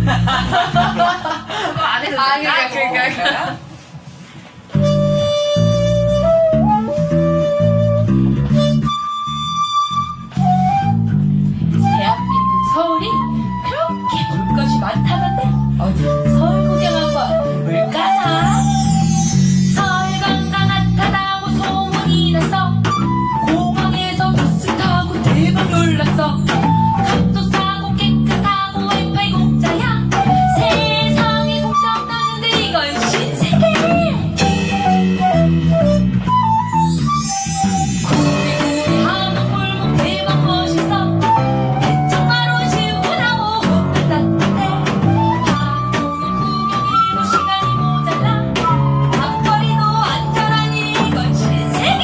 그거 안 해도 될까? 그러니까. 대한민국 서울이 그렇게 볼 것이 많다던데 어디 서울 구경 한번 볼까나? 서울 관광 핫하다고 소문이 났어. 공항에서 버스 타고 대박 놀랐어. 값도 싸고 깨끗하고 와이파이 공짜야. 세상에 공짜 없다는데 이건 신세계. 구비구비 하는 골목 대박 멋있어. 대청마루 시원하고 걷다 따뜻해. 하루는 구경해도 시간이 모자라. 앞거리도 안전하니 이건 신세계.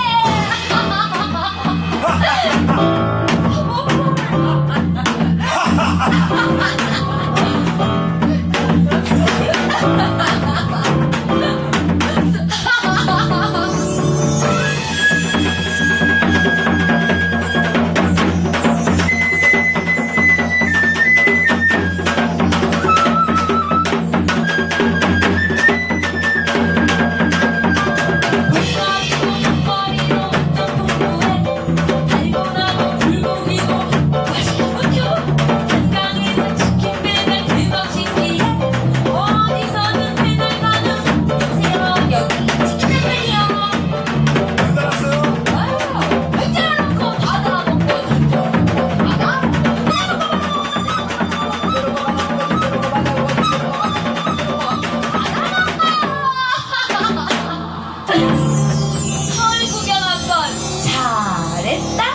서울 구경 한번 잘했다.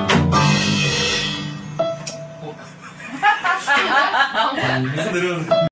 내려오는